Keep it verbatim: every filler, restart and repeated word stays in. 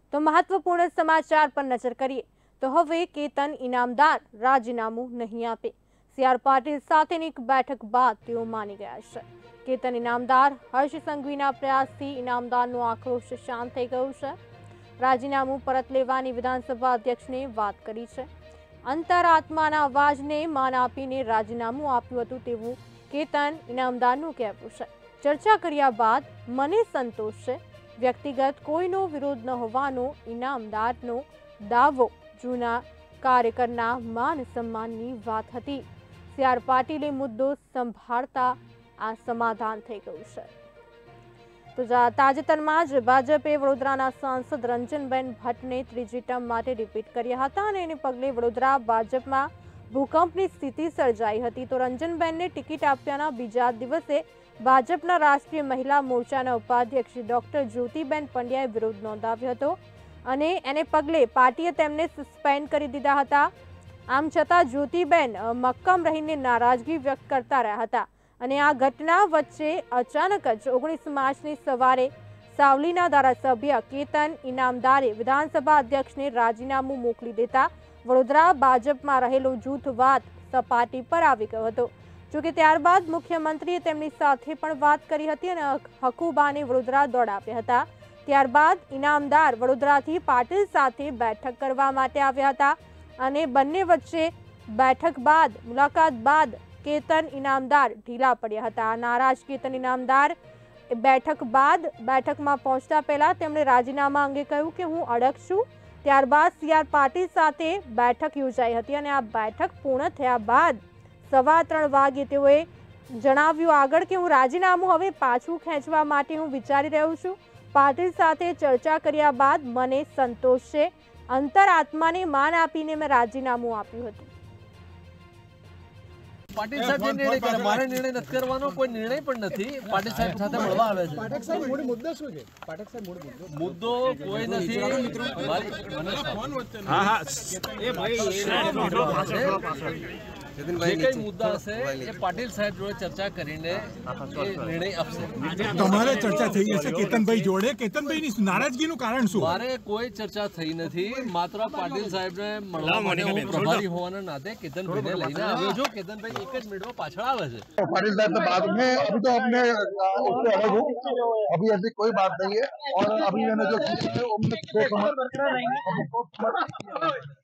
તો મહત્વપૂર્ણ સમાચાર પર નજર કરીએ તો હવે કેતન ઇનામદાર રાજીનામું નહીં આપે। સી આર પાટીલ સાથેની એક બેઠક બાદ તેઓ માની ગયા છે। કેતન ઇનામદાર હર્ષ સંઘવીના પ્રયાસથી ઇનામદારનો આક્રોશ શાંત થઈ ગયો છે। રાજીનામું પરત લેવાની વિધાનસભા અધ્યક્ષને વાત કરી છે। અંતરાત્માના અવાજને માન આપીને રાજીનામું આપ્યું હતું તેવું કેતન ઇનામદારનું કહેવું છે। ચર્ચા કર્યા બાદ મને સંતોષ છે। વ્યક્તિગત કોઈનો વિરોધ ન હોવાનો ઇનામદારનો દાવો જૂના કાર્યકરના માન સન્માનની વાત હતી। સી આર પાટીલે મુદ્દો સંભાળતા આ સમાધાન થઈ ગયું છે। તો તાજેતરમાં જ ભાજપે વડોદરાના સાંસદ રંજનબેન ભટ્ટને ત્રીજી ટર્મ માટે રિપીટ કર્યા હતા અને એને પગલે વડોદરા ભાજપમાં ભૂકંપની સ્થિતિ સર્જાઈ હતી। તો રંજનબેનને ટિકિટ આપ્યાના બીજા દિવસે ભાજપના રાષ્ટ્રીય મહિલા મોરચાના ઉપાધ્યક્ષ ડોક્ટર જ્યોતિબેન પંડ્યાએ વિરોધ નોંધાવ્યો હતો અને એને પગલે પાર્ટીએ તેમને સસ્પેન્ડ કરી દીધા હતા। આમ છતાં જ્યોતિબેન મક્કમ રહીને નારાજગી વ્યક્ત કરતા રહ્યા હતા અને આ ઘટના વચ્ચે અચાનક જ ઓગણીસ માર્ચની સવારે સાવલીના ધારાસભ્ય કેતન ઇનામદારે વિધાનસભા અધ્યક્ષને રાજીનામું મોકલી દેતા વડોદરા ભાજપમાં રહેલો જૂથવાદ સપાટી પર આવી ગયો હતો। જોકે ત્યારબાદ મુખ્યમંત્રીએ તેમની સાથે પણ વાત કરી હતી અને હકુબાને વડોદરા દોડાવ્યા હતા। ત્યારબાદ ઇનામદાર વડોદરાથી પાટીલ સાથે બેઠક કરવા માટે આવ્યા હતા અને બંને વચ્ચે બેઠક બાદ મુલાકાત બાદ કેતન ઇનામદાર ઢીલા પડ્યા હતા। નારાજ કેતન ઇનામદાર બેઠક બાદ બેઠકમાં પહોંચતા પહેલા તેમણે રાજીનામા અંગે કહ્યું કે હું અડગ છું। ત્યારબાદ સી આર પાટીલ સાથે બેઠક યોજાઈ હતી અને આ બેઠક પૂર્ણ થયા બાદ સવા ત્રણ વાગે તેઓએ જણાવ્યું આગળ કે હું રાજીનામું હવે પાછું ખેંચવા માટે હું વિચારી રહ્યો છું। પાટીલ સાથે ચર્ચા કર્યા બાદ મને સંતોષ છે। અંતરાત્માને માન આપીને મેં રાજીનામું આપ્યું હતું। પાટીલ સાહેબ જે નિર્ણય કરે મારે નિર્ણય નથી કરવાનો, કોઈ નિર્ણય પણ નથી। પાટીલ સાહેબ સાથે મળવા આવે છે। પાઠક સાહેબ મૂળ મુદ્દો શું છે? પાઠક સાહેબ મૂળ મુદ્દો મુદ્દો કોઈ નથી। હા હા એ ભાઈ જે કઈ મુદ્દા હશે એ પાટીલ સાહેબ જોડે ચર્ચા કરીને એ નિર્ણય આપશે। તમારે ચર્ચા થઈ હશે કેતનભાઈ જોડે, કેતનભાઈની નારાજગીનું કારણ શું? મારે કોઈ ચર્ચા થઈ નથી। માત્ર પાટીલ સાહેબને મળવા માટે હું પ્રભારી હોવાના નાતે કેતનભાઈને લઈને આવ્યો છું। કેતનભાઈ એક જ मिनट पाछड़ आवे है। पाटिल साहब से बाद में अभी तो अपने उससे अलग हूँ, अभी ऐसी कोई बात नहीं है। और अभी मैंने जो